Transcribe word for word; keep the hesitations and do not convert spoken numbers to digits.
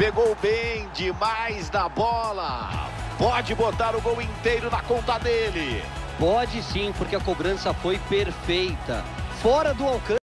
Pegou bem demais na bola. Pode botar o gol inteiro na conta dele. Pode sim, porque a cobrança foi perfeita. Fora do alcance.